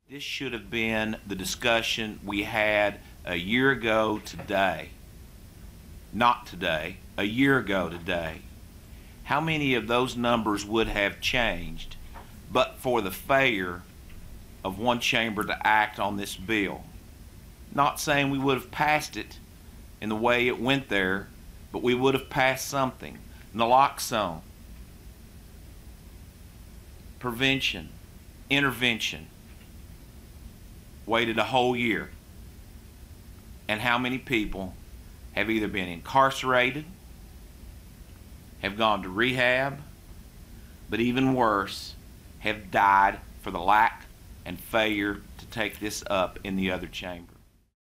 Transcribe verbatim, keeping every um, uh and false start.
This should have been the discussion we had a year ago today. Not today, a year ago today. How many of those numbers would have changed but for the failure of one chamber to act on this bill? Not saying we would have passed it in the way it went there, but we would have passed something. Naloxone, prevention, intervention, waited a whole year. And how many people have either been incarcerated, have gone to rehab, but even worse, have died for the lack and failure to take this up in the other chamber?